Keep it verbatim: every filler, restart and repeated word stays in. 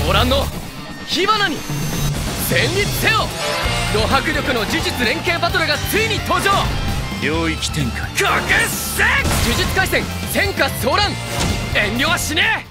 騒乱の火花に戦慄せよ。ド迫力の呪術連携バトルがついに登場。 領域展開、 覚醒。呪術廻戦戦火騒乱、遠慮はしねえ。